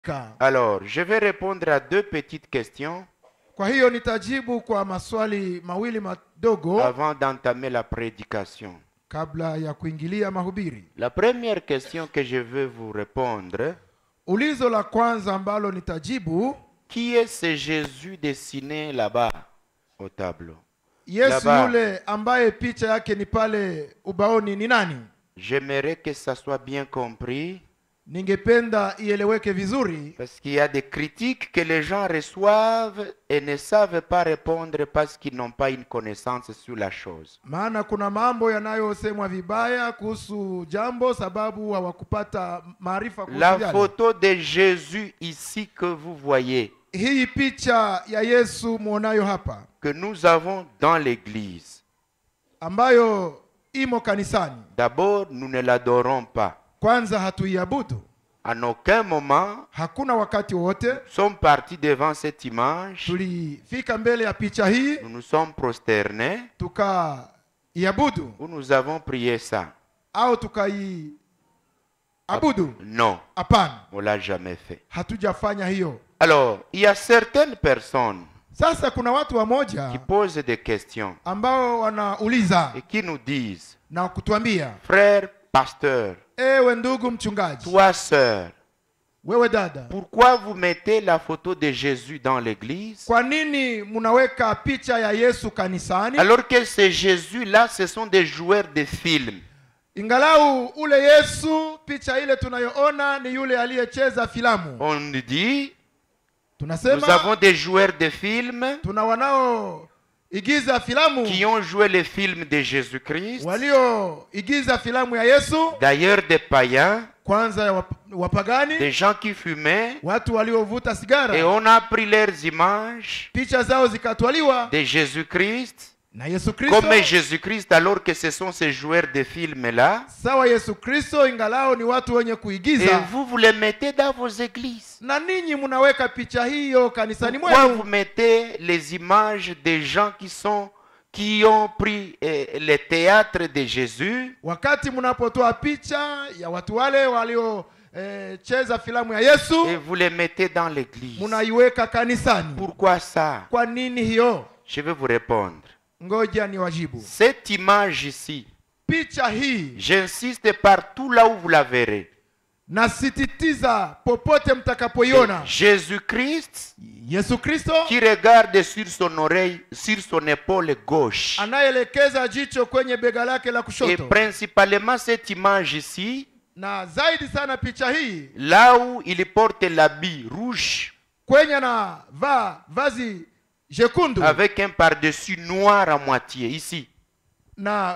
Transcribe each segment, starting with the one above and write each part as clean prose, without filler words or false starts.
Alors, je vais répondre à deux petites questions Kwa hiyo nitajibu kwa maswali mawili madogo avant d'entamer la prédication. kabla ya kuingilia mahubiri. La première question que je veux vous répondre, Ulizo la kwanza ambalo nitajibu, qui est ce Jésus dessiné là-bas au tableau? Yesu Là-bas. yule ambaye picha yake ni pale ubaoni ni nani? J'aimerais que ça soit bien compris, Ningependa ieleweke vizuri, parce qu'il y a des critiques que les gens reçoivent et ne savent pas répondre parce qu'ils n'ont pas une connaissance sur la chose. maana kuna mambo yanayosemwa vibaya kuhusu jambo sababu hawakupata maarifa kuhusu La yale. photo de Jésus ici que vous voyez, Hii picha ya Yesu muonayo hapa que nous avons dans l'église, ambayo imo kanisani, d'abord, nous ne l'adorons pas. kwanza hatuiabudu. En aucun moment, Hakuna wakati wote nous sommes partis devant cette image, tulifika mbele ya picha hii nous nous sommes prosternés, tukaiabudu ou nous avons prié ça. au tukaiabudu. Non, Hapana, on ne l'a jamais fait. hatujafanya hiyo. Alors, il y a certaines personnes Sasa kuna watu qui wamoja posent des questions ambao wanauliza et qui nous disent, na kutuambia, frère, pasteur, ewe ndugu mchungaji, toi, sœur, wewe dada, pourquoi vous mettez la photo de Jésus dans l'église kwa nini munaweka picha ya Yesu kanisani alors que ces Jésus-là, ce sont des joueurs de films? ingalau ule Yesu picha ile tunayoona ni yule aliyecheza filamu? On nous dit, nous Tunasema avons des joueurs de films tuna wanaoigiza filamu qui ont joué les films de Jésus-Christ, walioigiza filamu ya Yesu, d'ailleurs des païens, kwanza ya wapagani, des gens qui fumaient, watu waliovuta et sigara, on a pris leurs images picha zao zikatwaliwa de Jésus-Christ, na Yesu Kristo, comme Jésus-Christ, alors que ce sont ces joueurs de films-là, sawa Yesu Kristo, ingalao ni watu wenye et kuigiza. vous les mettez dans vos églises. Na ninyi mnaweka picha hiyo kanisani Pourquoi vous mwenu, mettez les images des gens qui ont pris le théâtre de Jésus wakati mnapotoa picha ya watu wale waliocheza filamu ya Yesu et vous les mettez dans l'église? mnaiweka kanisani? Pourquoi ça? Kwa nini hiyo? Je vais vous répondre. Ngoja niwajibu. Cette image ici, Picha hii, j'insiste partout là où vous la verrez. nasisitiza popote mtakapoiona, Jésus-Christ Yesu Kristo qui regarde sur son oreille, sur son épaule gauche. anaelekeza jicho kwenye bega lake la Et kushoto, principalement cette image ici, na zaidi sana picha hii là où il porte l'habit rouge kwenye anavaa vazi jekundu avec un par-dessus noir à moitié, ici. na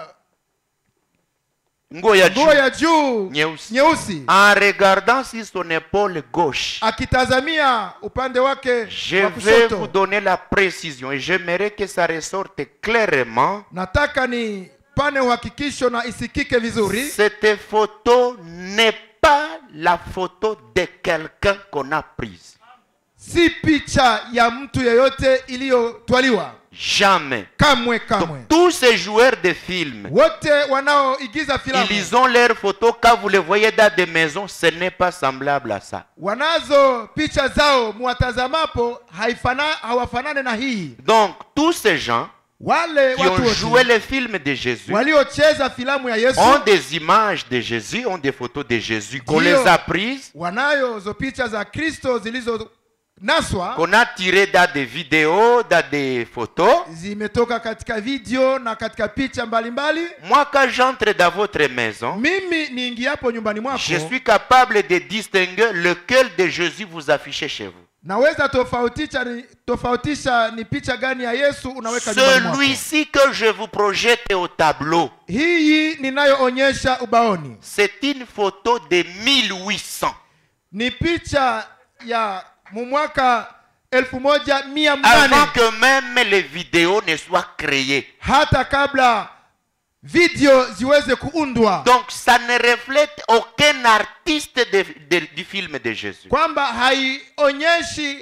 Nguo ya nguo juu ya juu nyeusi. nyeusi, En regardant sur son épaule gauche, akitazamia upande wake je wa vais vous kushoto. donner la précision et j'aimerais que ça ressorte clairement. Nataka ni pane uhakikisho na isikike vizuri. Cette photo n'est pas la photo de quelqu'un qu'on a prise. Si picha ya mtu yeyote iliyotwaliwa, Jamais. kamwe kamwe. Donc, tous ces joueurs de films, Wote wanaoigiza filamu ils ont leurs photos. Quand vous les voyez dans des maisons, ce n'est pas semblable à ça. wanazo picha zao, muwatazamapo hawafanane na hii. Donc, tous ces gens Wale qui watu ont joué wote les films de Jésus waliocheza filamu ya Yesu ont des images de Jésus, ont des photos de Jésus qu'on Dio. les a prises, wanayo zo picha za Kristo zilizonaswa, qu'on a tirées dans des vidéos, dans des photos. zimetoka katika video na katika picha mbalimbali. Moi, quand j'entre dans votre maison, Mimi niingiapo nyumbani mwako, je suis capable de distinguer lequel de Jésus vous affichez chez vous. naweza tofautisha ni picha gani ya Yesu unaweka nyumbani mwako. Celui-ci que je vous projette au tableau, Hii ninayoonyesha ubaoni c'est une photo de 1800. ni picha ya mwaka 1800, Avant que même les vidéos ne soient créées. hata kabla video ziweze kuundwa, Donc ça ne reflète aucun artiste du film de Jésus. kwamba haionyeshi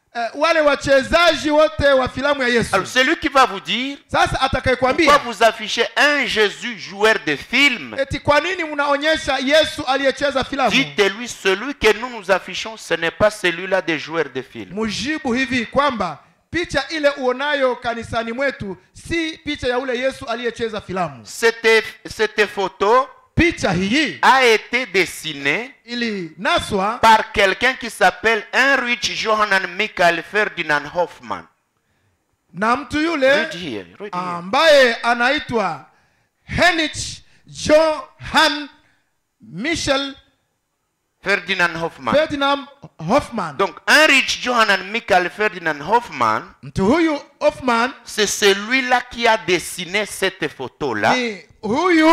wale wachezaji wote wa filamu ya Yesu. Alors celui qui va vous dire Sasa pourquoi atakayekwambia vous affichez un Jésus joueur de film, eti kwa nini mnaonyesha Yesu aliyecheza filamu, dites-lui celui que nous affichons, ce n'est pas celui-là des joueurs de film. mujibu hivi kwamba picha ile uonayo kanisani mwetu si picha ya ule Yesu aliyecheza filamu. Cette photo Picha hii a été dessinée ili naswa par quelqu'un qui s'appelle Heinrich Johann Michael Ferdinand Hoffmann. na mtu yule Read here. ambaye anaitwa Heinrich Johann Michael Ferdinand Hoffmann. Ferdinand Hoffmann. Donc Heinrich Johann Michael Ferdinand Hoffmann, Mtu huyu Hoffmann c'est celui-là qui a dessiné cette photo-là. ni huyu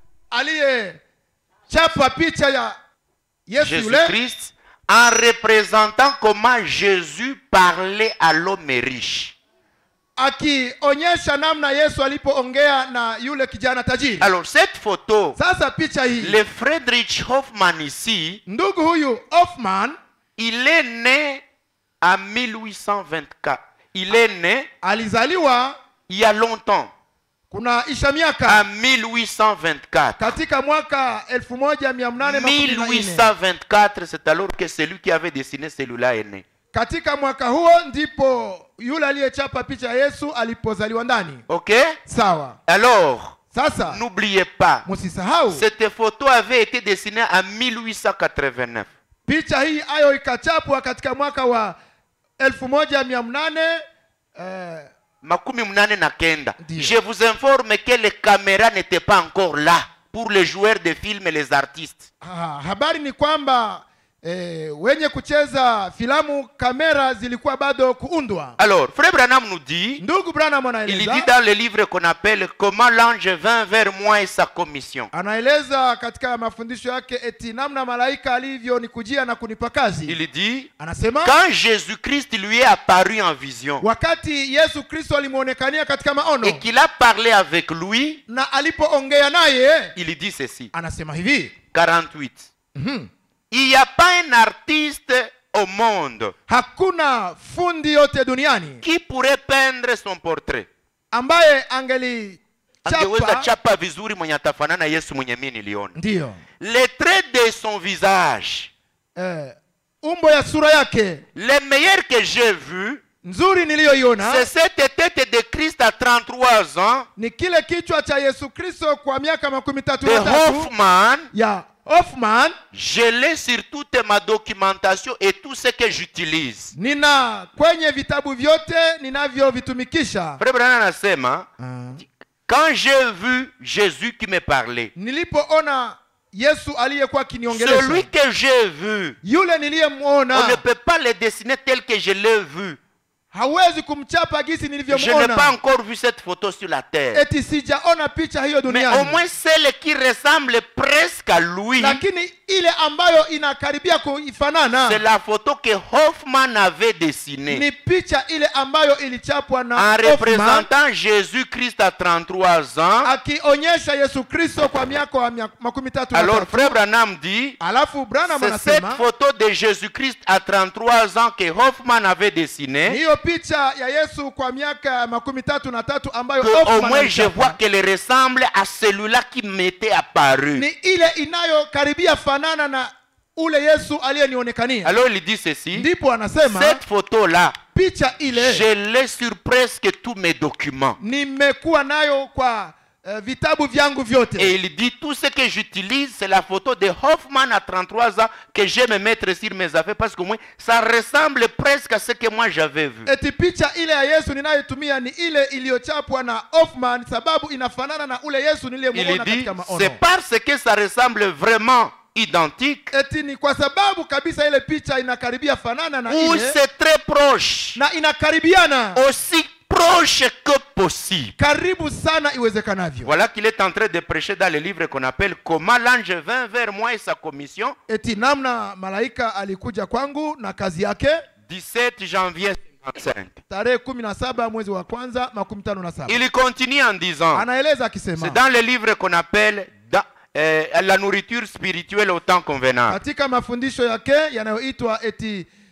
aliyechapa picha ya Yesu yule Jésus-Christ, en représentant comment Jésus parlait à l'homme riche. akionyesha namna Yesu alipoongea na yule kijana tajiri. Alors cette photo, Sasa picha hii, le Friedrich Hoffmann ici, ndugu huyu Hoffmann il est né en 1824. Il est né alizaliwa il y a longtemps, kuna isha en miaka 1824. katika mwaka 1814. 1824, c'est alors que celui qui avait dessiné celui-là est né. Katika mwaka huo ndipo yule aliyechapa picha ya Yesu alipozaliwa ndani. Ok? Sawa. Alors, Sasa n'oubliez pas, msisahau cette photo avait été dessinée en 1889. picha hii ayo ikachapwa katika mwaka wa 1800 Makumi mnane na kenda. Ndiyo. Je vous informe que les caméras n'étaient pas encore là pour les joueurs de films et les artistes. habari ni kwamba wenye kucheza filamu kamera zilikuwa bado kuundwa. Alors, Frère Branham nous dit, Ndugu Branham il anaeleza, dit dans le livre qu'on appelle Comment l'ange vint vers moi et sa commission. anaeleza katika mafundisho yake eti namna malaika alivyonikujia na kunipa kazi. Il dit, Anasema quand Jésus-Christ lui est apparu en vision wakati Yesu Kristo alimuonekania katika maono et qu'il a parlé avec lui, na alipoongea naye, il dit ceci. anasema hivi 48. Il n'y a pas un artiste au monde hakuna fundi yote duniani qui pourrait peindre son portrait. ambaye Angeweza angelichapa chapa vizuri mwenye atafanana Yesu mwenye mimi niliona. ndio Les traits de son visage, umbo ya sura yake les meilleurs que j'ai vus, nzuri niliyoiona c'est cette tête de Christ à 33 ans ni kile kichwa cha Yesu Kristo kwa miaka 33 de Hoffmann. ya Hoffmann. Je l'ai sur toute ma documentation et tout ce que j'utilise. Nina kwenye vitabu vyote ninavyovitumikisha. Frère Branham anasema, quand j'ai vu Jésus qui me parlait, Nilipoona Yesu aliyekuwa celui kiniongelesha, que j'ai vu, yule on ne niliyemwona peut pas le dessiner tel que je l'ai vu. hawezi kumchapa gisi Je n'ai nilivyomwona. pas encore vu cette photo sur la terre. Eti sijaona picha hiyo Mais au duniani, moins celle qui ressemble presque à lui, lakini ile ambayo inakaribia kuifanana c'est la photo que Hoffmann avait dessinée ni picha ile ambayo ilichapwa na en Hoffmann représentant Jésus-Christ à 33 ans. akionyesha Yesu Kristo kwa miaka wa 33. Alors Frère Branham dit, Alafu Branham c'est cette anasema photo de Jésus-Christ à 33 ans que Hoffmann avait dessinée, hiyo picha ya Yesu kwa miaka 33 ambayo que au Hoffmann moins je vois alichapa qu'elle ressemble à celui-là qui m'était apparu. ni ile inayokaribia fanana na ule Yesu aliyenionekania. Alors il dit ceci, Ndipo anasema cette photo-là, picha ile je l'ai sur presque tous mes documents. nimekuwa nayo kwa vitabu vyangu vyote. Et il dit, tout ce que j'utilise, c'est la photo de Hoffmann à 33 ans que j'aime mettre sur mes affaires parce qu'au moins, ça ressemble presque à ce que moi j'avais vu. Eti picha ile ya Yesu ninayotumia ni ile iliyochapwa na Hoffmann sababu inafanana na ule Yesu Il niliyemuona dit, katika maono. c'est parce que ça ressemble vraiment identique Eti ni kwa sababu kabisa ile picha inakaribia fanana na ou ile c'est très proche, na inakaribiana aussi proche que possible. karibu sana iwezekanavyo. Voilà qu'il est en train de prêcher dans le livre qu'on appelle Comment l'ange vint vers moi et sa commission, Eti namna malaika alikuja kwangu na kazi yake, 17 janvier 55. tarehe 17 mwezi wa kwanza 57. Il continue en disant, Anaeleza akisema c'est dans le livre qu'on appelle la nourriture spirituelle au temps convenable. katika mafundisho yake yanayoitwa eti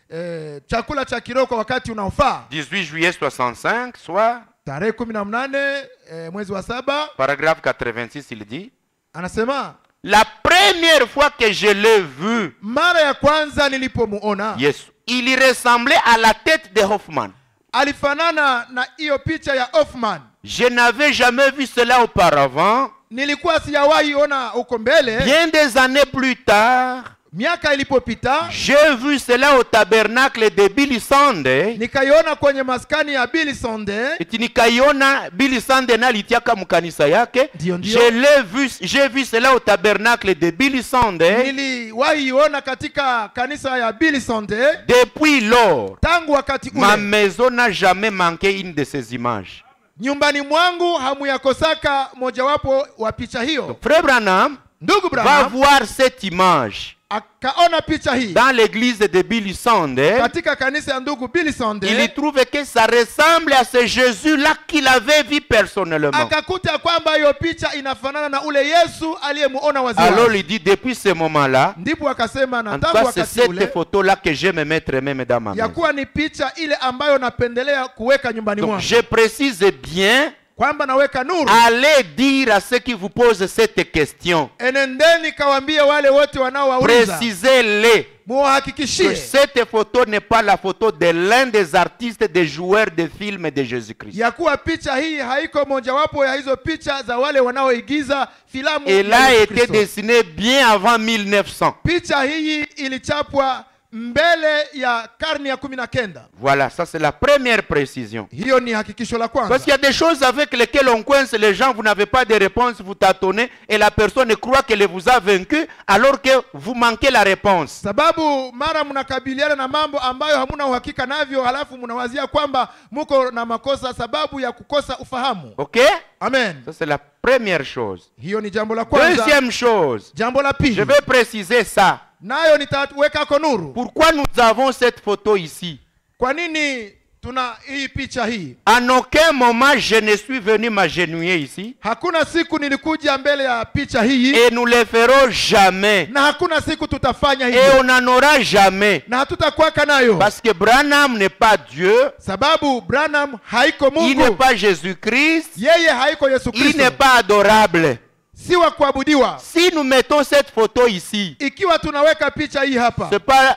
chakula cha kiroho kwa wakati unaofaa. 18 juillet 65, soit Tarehe 18 mwezi wa 7, paragraphe 86, il dit: anasema la première fois que je l'ai vu, mara ya kwanza nilipomuona, Yesu, il ressemblait à la tête de Hoffman. alifanana na hiyo picha ya Hoffman. Je n'avais jamais vu cela auparavant. Nilikuwa sijawahi ona huko mbele. Bien des années plus tard, Miaka ilipopita, j'ai vu cela au tabernacle de Billy Sunday. nikaiona kwenye maskani ya Billy Sunday. Eti nikaiona Billy Sunday na litiaka mkanisa yake. Ndio, ndio. J'ai vu cela au tabernacle de Billy Sunday. Niliwahi ona katika kanisa ya Billy Sunday. Depuis lors, Tangu wakati ma ule, maison n'a jamais manqué une de ces images. nyumbani mwangu hamuyakosaka mojawapo wa picha hiyo. Frère Branham Ndugu va Branham voir cette image akaona picha hii dans l'église de Billy Sunday. katika kanisa ya ndugu Billy Sunday. Il y trouve que ça ressemble à ce Jésus-là qu'il avait vu personnellement. Akakuta kwamba hiyo picha inafanana na ule Yesu aliyemuona Alors waziwazi. il dit, depuis ce moment-là, Ndipo akasema na en tout tangu cas c'est wakati cette ule photo-là que j'aime mettre même dans ma ya maison. kuwa ni picha ile ambayo napendelea kuweka nyumbani Donc mwangu, je précise bien, kwamba naweka nuru. allez dire à ceux qui vous posent cette question, Enendeni kawaambie wale wote wanaowauliza, précisez-les que muwahakikishie cette photo n'est pas la photo de l'un des artistes, des joueurs de films de Jésus-Christ. ya kuwa picha hii haiko mojawapo ya hizo picha za wale wanaoigiza filamu Elle ya a Yesu été Kristo. dessinée bien avant 1900. Picha hii ilichapwa mbele ya karne ya 19. Voilà, ça c'est la première précision. Hiyo ni hakikisho la Parce kwanza. qu'il y a des choses avec lesquelles on coince les gens, vous n'avez pas de réponse, vous tâtonnez et la personne croit qu'elle vous a vaincu alors que vous manquez la réponse. Sababu mara mnakabiliana na mambo ambayo hamuna uhakika navyo, halafu mnawazia kwamba muko na makosa sababu ya kukosa ufahamu. Ok? Amen. Ça c'est la première chose. Hiyo ni jambo la kwanza. Deuxième chose, Jambo la je pili, vais préciser ça. nayo nitaweka kwa nuru. Pourquoi nous avons cette photo ici? Kwa nini tuna hii picha hii? En aucun moment je ne suis venu m'agenouiller ici Hakuna siku nilikuja mbele ya picha hii, et nous le ferons jamais na hakuna siku tutafanya et hivyo, on n'en aura jamais na hatutakuwaka nayo, parce que Branham n'est pas Dieu, sababu Branham haiko il n'est Mungu, pas Jésus-Christ, yeye haiko Yesu il n'est Kristo, pas adorable. si wa kuabudiwa. Si nous mettons cette photo ici, Ikiwa tunaweka picha hii hapa,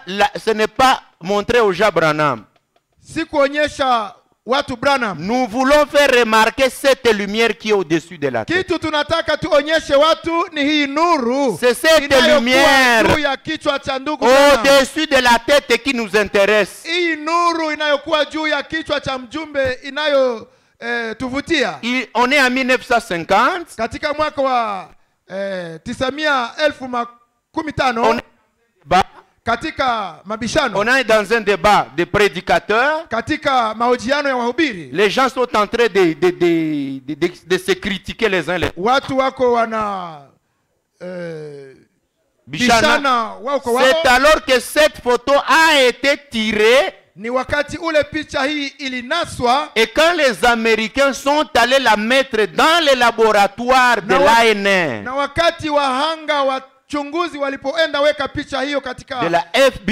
ce n'est pas montrer aux gens Branham. si kuonyesha watu Branham. Nous voulons faire remarquer cette lumière qui est au-dessus de la tête. Kitu tunataka tuonyeshe watu ni hii nuru C'est cette inayokuwa lumière juu ya kichwa cha ndugu Branham. au-dessus de la tête qui nous intéresse. Hii nuru inayokuwa juu ya kichwa cha mjumbe inayo tuvutia. On est en 1950. Katika mwaka wa 1915 On est, katika mabishano, on est dans un débat de prédicateurs. katika mahojiano ya wahubiri, Les gens sont en train de se critiquer les uns les autres. watu wako wana bishana wao kwa wao. C'est alors que cette photo a été tirée. Ni wakati ule picha hii ilinaswa, Et quand les Américains sont allés la mettre dans les laboratoires de l'ANR, na wakati wahanga wachunguzi walipoenda weka picha hiyo de katika la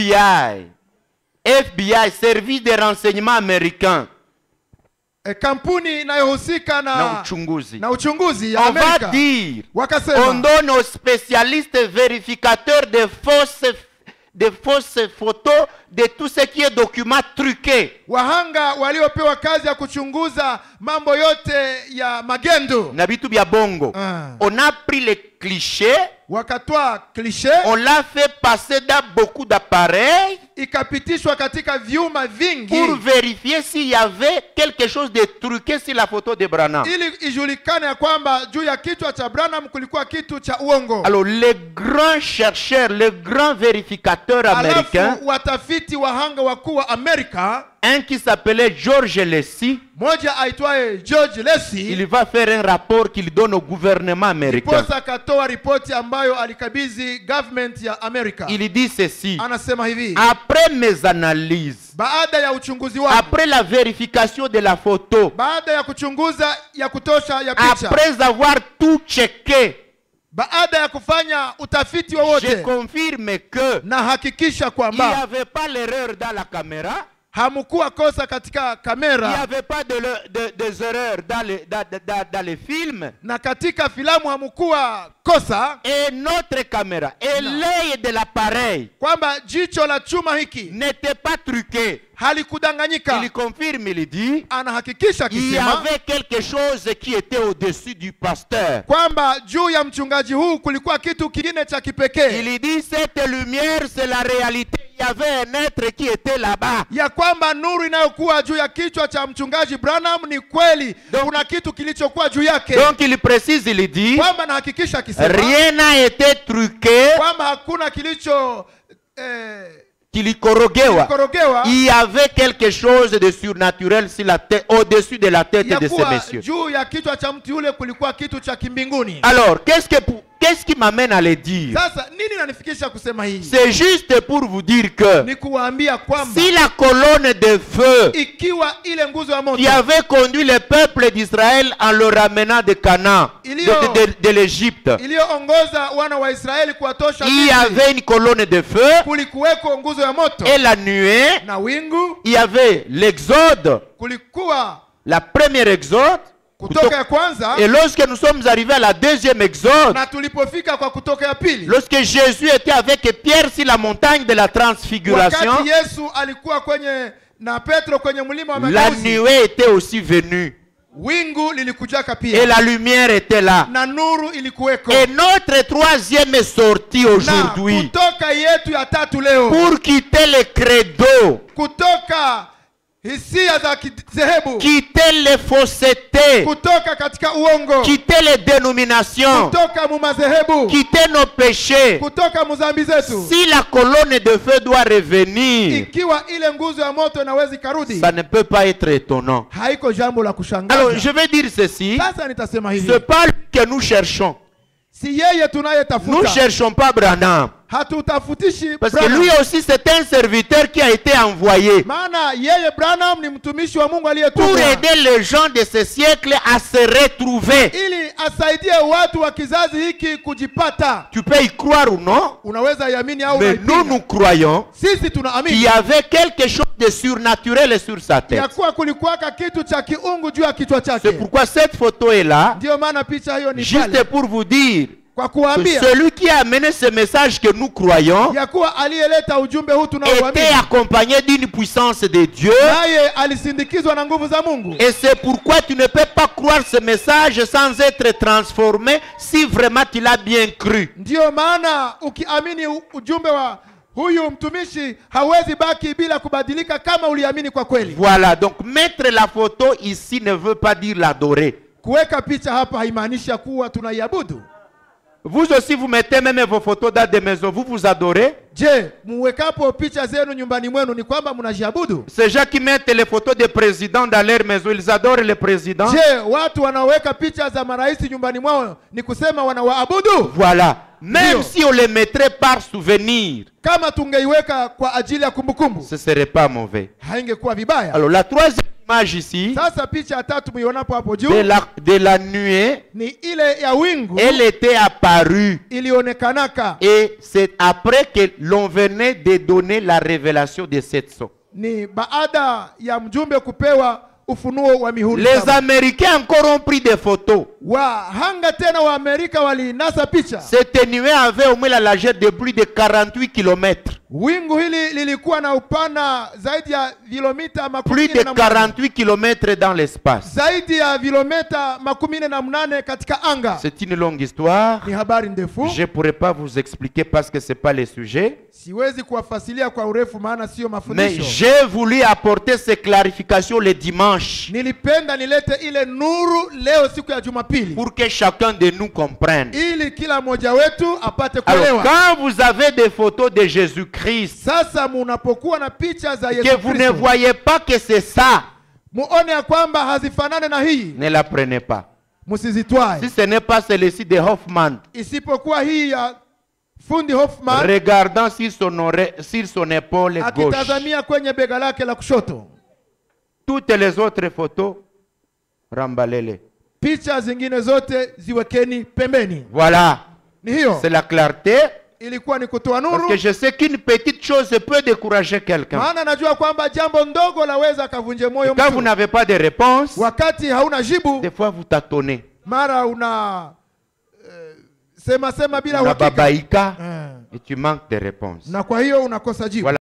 FBI, service de renseignement américain, kampuni inayohusika na uchunguzi, na uchunguzi ya on va Amerika, dire, on wakasema donne aux spécialistes vérificateurs de fausses photos, de tout ce qui est document truqué. wahanga waliopewa kazi ya kuchunguza mambo yote ya magendo, Na bitu bya bongo. On a pris les clichés, wakatoa klishe, on l'a fait passer dans beaucoup d'appareils ikapitishwa katika vyuma vingi pour vérifier s'il y avait quelque chose de truqué sur la photo de Branham. ili ijulikane ya kwamba juu ya kichwa cha Branham kulikuwa kitu cha uongo. Alors les grands chercheurs, les grands vérificateurs américains, Alafu watafiti wahanga wakuu wa Amerika, un qui s'appelait George Lacey, moja aitwaye George Lacey, il va faire un rapport qu'il donne au gouvernement américain. posa akatoa ripoti ambayo alikabidhi government ya Amerika. Il dit ceci: Anasema hivi, après mes analyses, baada ya uchunguzi wangu, après la vérification de la photo, baada ya kuchunguza ya kutosha ya picha, après avoir tout checké, baada ya kufanya utafiti je wowote, confirme que na hakikisha il n'y kwamba avait pas l'erreur dans la caméra, hamkuwa kosa katika il n'y kamera, avait pas des erreurs dans les films, na katika filamu hamkuwa kosa, et notre caméra et l'œil de l'appareil kwamba jicho la chuma hiki n'était pas truqué. halikudanganyika. Il confirme, il dit, Anahakikisha il y akisema avait quelque chose qui était au-dessus du pasteur. kwamba juu ya mchungaji huu kulikuwa kitu kingine cha kipekee, Il dit, cette lumière, c'est la réalité. Il y avait un être qui était là-bas. ya kwamba nuru inayokuwa juu ya kichwa cha mchungaji Branham ni kweli, Donc- kuna kitu kilichokuwa juu yake, Donc il précise, il dit, kwamba anahakikisha akisema rien n'a été truqué, kwamba hakuna kilicho kilikorogewa. korogewa, Il y avait quelque chose de surnaturel sur la tête, au-dessus de la tête ya de ces kuwa messieurs. juu ya kichwa cha mtu yule kulikuwa kitu cha kimbinguni. Alors, qu'est-ce qui m'amène à le dire? Sasa nini nanifikisha kusema hii? C'est juste pour vous dire que Ni kuwaambia kwamba si la colonne de feu ikiwa ile nguzo ya moto qui avait conduit le peuple d'Israël en le ramenant de Canaan, de l'Égypte, iliyoongoza wana wa Israeli kuwatosha il y Misri, avait une colonne de feu kulikuweko nguzo ya moto et la nuée, na wingu, il y avait l'exode, kulikuwa la première exode, kutoka ya kwanza, et lorsque nous sommes arrivés à la deuxième exode, na tulipofika kwa kutoka ya pili, lorsque Jésus était avec Pierre sur la montagne de la transfiguration, wakati Yesu alikuwa kwenye na Petro kwenye mlima wa la Mageuzi, nuée était aussi venue wingu lilikujaka et pia la lumière était là. na nuru ilikuweko. Et notre troisième sortie Na aujourd'hui, kutoka yetu ya tatu leo, pour quitter le credo, kutoka hisia za kizehebu, quitter les faussetés, kutoka katika uongo, quitter les dénominations, kutoka mumazehebu, quitter nos péchés, kutoka muzambi zetu, si la colonne de feu doit revenir, ikiwa ile nguzo ya moto inawezi karudi, ça ne peut pas être étonnant. haiko jambo la Alors, kushangaza. je vais dire ceci, Sasa nitasema hivi, ce n'est pas lui que nous cherchons. si yeye Nous tunayetafuta, ne cherchons pas Branham. hatutafutishi Parce que Branham. lui aussi, c'est un serviteur qui a été envoyé Maana yeye Branham ni mtumishi wa Mungu pour aliyetumwa aider les gens de ce siècle à se retrouver. ili asaidie watu wa kizazi hiki kujipata. Tu peux y croire ou non, Unaweza iamini au mais nous, unaipinga. nous croyons Sisi qu'il tunaamini y avait quelque chose de surnaturel sur sa tête. ya kuwa kulikuwaka kitu cha kiungu juu ya kichwa C'est chake. pourquoi cette photo est là, Ndiyo maana picha hiyo ni juste pale pour vous dire kwa que kuambia celui qui a amené ce message que nous croyons ya kuwa aliyeleta ujumbe huu était tunaoamini accompagné d'une puissance de Dieu. naye alisindikizwa na nguvu za Mungu. Et c'est pourquoi tu ne peux pas croire ce message sans être transformé si vraiment tu l'as bien cru. Ndiyo maana ukiamini ujumbe wa huyu mtumishi hawezi baki bila kubadilika kama uliamini kwa kweli. Voilà, donc mettre la photo ici ne veut pas dire l'adorer. Kuweka picha hapa haimaanishi kuwa tunaiabudu. Vous aussi, vous mettez même vos photos dans des maisons, vous vous adorez. Je, muwekapo picha zenu nyumbani mwenu ni kwamba mnajiabudu? Ces gens qui mettent les photos des présidents dans leur maison, ils adorent les présidents. Je, watu wanaoweka picha za marais nyumbani mwao ni kusema wanawaabudu? Voilà. Même Dio. si on les mettrait par souvenir, Kama tungeiweka kwa ajili ya kumbukumbu, ce ne serait pas mauvais. haingekuwa vibaya. Alors la troisième image ici, Sasa picha ya tatu mionapo hapo juu de la nuée, ni ile ya wingu elle était apparue. ilionekanaka. Et c'est après que l'on venait de donner la révélation de cette sorte. Ni baada ya mjumbe kupewa ufunuo wa mihuri Les saba. Américains encore ont pris des photos. Wahanga tena wa Amerika walinasa picha. Cette nuée avait au moins la largeur de plus de 48 km. Wingu hili lilikuwa na upana zaidi ya kilomita Plus de 48 km dans l'espace. zaidi ya kilomita 18 katika anga. C'est une longue histoire. Ni habari ndefu. Je ne pourrais pas vous expliquer parce que ce n'est pas le sujet. Siwezi kuwafasilia kwa urefu maana sio Mais mafundisho. j'ai voulu apporter ces clarifications le dimanche Nilipenda nilete ile nuru leo siku ya Jumapili pour que chacun de nous comprenne. ili kila mmoja wetu apate Alors, kuelewa. quand vous avez des photos de Jésus-Christ, Sasa munapokuwa na picha za que Yesu vous ne Kristo, voyez pas que c'est ça, muone ya kwamba hazifanane na hii, ne la prenez pas. musizitwae. Si ce n'est pas celle-ci de Hoffman, Isipokuwa hii ya fundi Hoffman regardant sur son épaule gauche, akitazamia kwenye bega lake la kushoto. toutes les autres photos, rambalele. Picha zingine zote ziwekeni pembeni. Voilà. ni hiyo, C'est la clarté. ilikuwa ni kutoa Parce nuru, que je sais qu'une petite chose peut décourager quelqu'un. maana najua kwamba jambo ndogo laweza kavunje moyo Quand vous mtu. n'avez pas de réponse, Wakati hauna jibu, des fois vous tâtonnez. mara una sema bila Una uhakika, babaïka et tu manques de réponse. na kwa hiyo unakosa jibu. Voilà.